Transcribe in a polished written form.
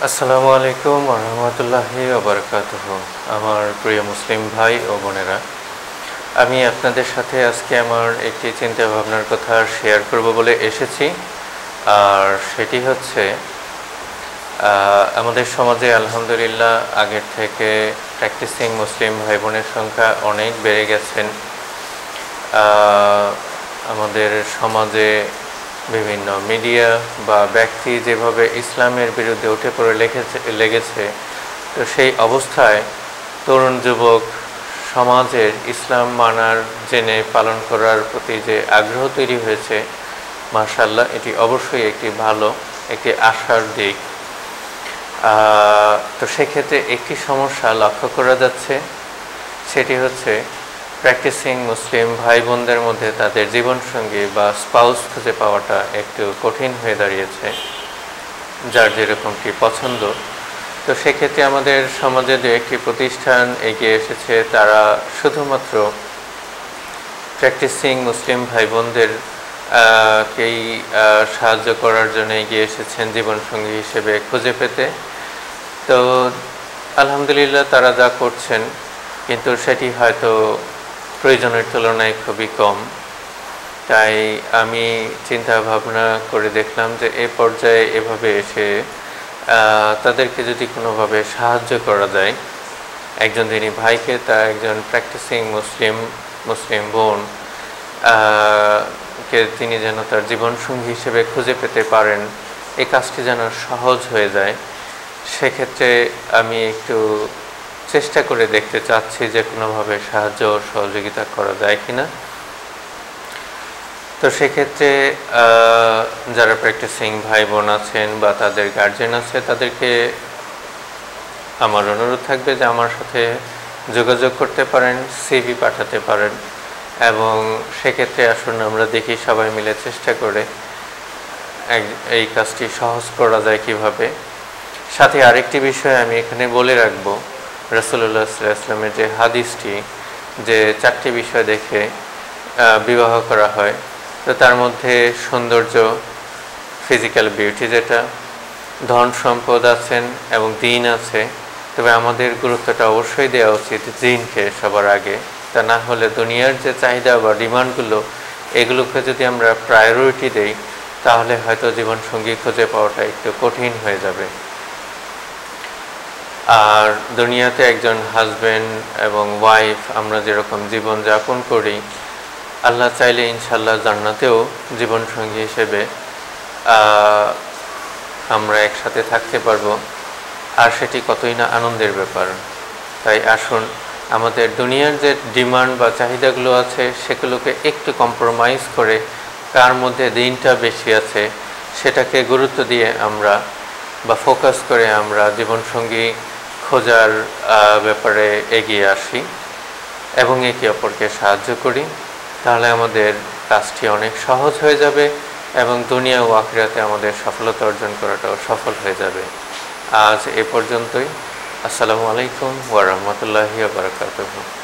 আসসালামু আলাইকুম ওয়া রাহমাতুল্লাহি ওয়া বারাকাতুহু। আমার প্রিয় মুসলিম ভাই ও বোনেরা, আমি আপনাদের সাথে আজকে আমার একটি চিন্তা ভাবনার কথা শেয়ার করব বলে এসেছি। আর সেটি হচ্ছে আমাদের সমাজে আলহামদুলিল্লাহ আগের থেকে প্র্যাকটিসিং মুসলিম ভাই বোনের সংখ্যা অনেক বেড়ে গেছেন। আমাদের সমাজে বিভিন্ন মিডিয়া বা ব্যক্তি যেভাবে ইসলামের বিরুদ্ধে উঠে পড়ে লেগেছে, তো সেই অবস্থায় তরুণ যুবক সমাজের ইসলাম মানার জেনে পালন করার প্রতি যে আগ্রহ তৈরি হয়েছে, মাশাআল্লাহ, এটি অবশ্যই একটি ভালো, একটি আশার দিক। তো সেক্ষেত্রে একটি সমস্যা লক্ষ্য করা যাচ্ছে, সেটি হচ্ছে প্র্যাকটিসিং মুসলিম ভাই বোনদের মধ্যে তাদের জীবনসঙ্গী বা স্পাউস খুঁজে পাওয়াটা একটু কঠিন হয়ে দাঁড়িয়েছে, যার যেরকমটি পছন্দ। তো সেক্ষেত্রে আমাদের সমাজে দু একটি প্রতিষ্ঠান এগিয়ে এসেছে, তারা শুধুমাত্র প্র্যাকটিসিং মুসলিম ভাই বোনদের কেই সাহায্য করার জন্য এগিয়ে এসেছেন জীবনসঙ্গী হিসেবে খুঁজে পেতে। তো আলহামদুলিল্লাহ তারা যা করছেন, কিন্তু সেটি হয়তো প্রয়োজনের তুলনায় খুবই কম। তাই আমি চিন্তা ভাবনা করে দেখলাম যে এ পর্যায়ে এভাবে এসে তাদেরকে যদি কোনোভাবে সাহায্য করা যায়, একজন যিনি ভাইকে তা একজন প্র্যাকটিসিং মুসলিম বোন কে তিনি যেন তার জীবনসঙ্গী হিসেবে খুঁজে পেতে পারেন, এই কাজটি যেন সহজ হয়ে যায়। সেক্ষেত্রে আমি একটু চেষ্টা করে দেখতে চাচ্ছি যে কোনোভাবে সাহায্য ও সহযোগিতা করা যায় কিনা। তো সেক্ষেত্রে যারা প্র্যাকটিসিং ভাই বোন আছেন বা তাদের গার্জেন আছে, তাদেরকে আমার অনুরোধ থাকবে যে আমার সাথে যোগাযোগ করতে পারেন, সিভি পাঠাতে পারেন, এবং সেক্ষেত্রে আসুন আমরা দেখি সবাই মিলে চেষ্টা করে এই কাজটি সহজ করা যায় কিভাবে। সাথে আরেকটি বিষয় আমি এখানে বলে রাখবো, রাসূলুল্লাহ সাল্লাল্লাহু আলাইহি ওয়াসাল্লামের যে হাদিসটি, যে 4টি বিষয় দেখে বিবাহ করা হয়, তো তার মধ্যে সৌন্দর্য, ফিজিক্যাল বিউটি যেটা, ধন সম্পদ আছেন এবং দিন আছে। তবে আমাদের গুরুত্বটা অবশ্যই দেওয়া উচিত দিনকে সবার আগে। তা না হলে দুনিয়ার যে চাহিদা বা ডিমান্ডগুলো, এগুলোকে যদি আমরা প্রায়োরিটি দেই, তাহলে হয়তো জীবনসঙ্গী খুঁজে পাওয়াটা একটু কঠিন হয়ে যাবে। আর দুনিয়াতে একজন হাজব্যান্ড এবং ওয়াইফ আমরা যেরকম জীবন যাপন করি, আল্লাহ চাইলে ইনশাল্লাহ জান্নাতেও জীবনসঙ্গী হিসেবে আমরা একসাথে থাকতে পারবো, আর সেটি কতই না আনন্দের ব্যাপার। তাই আসুন আমাদের দুনিয়ার যে ডিমান্ড বা চাহিদাগুলো আছে, সেগুলোকে একটু কম্প্রোমাইজ করে কার মধ্যে দিনটা বেশি আছে সেটাকে গুরুত্ব দিয়ে আমরা বা ফোকাস করে আমরা জীবনসঙ্গী খোঁজার ব্যাপারে এগিয়ে আসি এবং একে অপরকে সাহায্য করি। তাহলে আমাদের কাজটি অনেক সহজ হয়ে যাবে এবং দুনিয়া ও আখিরাতে আমাদের সফলতা অর্জন করাটাও সফল হয়ে যাবে। আজ এ পর্যন্তই। আসসালামু আলাইকুম ওয়া রাহমাতুল্লাহি ওয়া বারাকাতুহু।